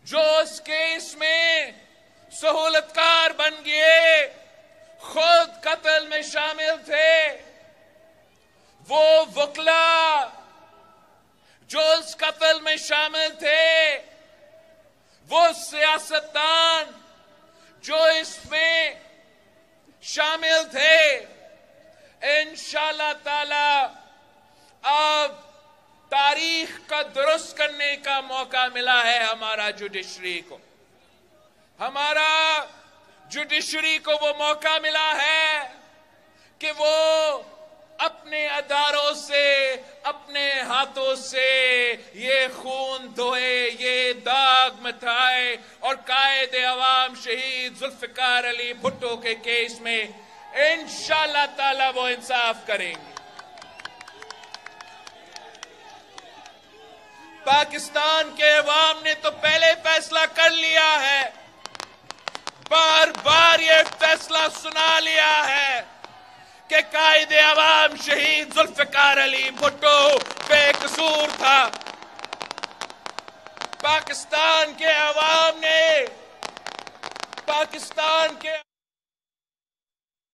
جو اس کیس میں سہولتکار بن گئے، خود قتل میں شامل تھے، وہ وکلا جو اس قتل میں شامل تھے، وہ سیاستدان جو اس میں شامل تھے، انشاءاللہ تعالی اب تاریخ کا درست کرنے کا موقع ملا ہے ہمارا جوڈیشری کو. ہمارا جوڈیشری کو وہ موقع ملا ہے کہ وہ اپنے اداروں سے، اپنے ہاتھوں سے یہ خون دھوئے، یہ داغ مٹھائے اور قائد عوام شہید ذوالفقار علی بھٹو کے کیس میں انشاءاللہ تعالی وہ انصاف کریں گے. پاکستان کے عوام نے تو پہلے فیصلہ کر لیا ہے، بار بار یہ فیصلہ سنا لیا ہے کہ قائد عوام شہید ذوالفقار علی بھٹو بے قصور تھا. پاکستان کے عوام نے، پاکستان کے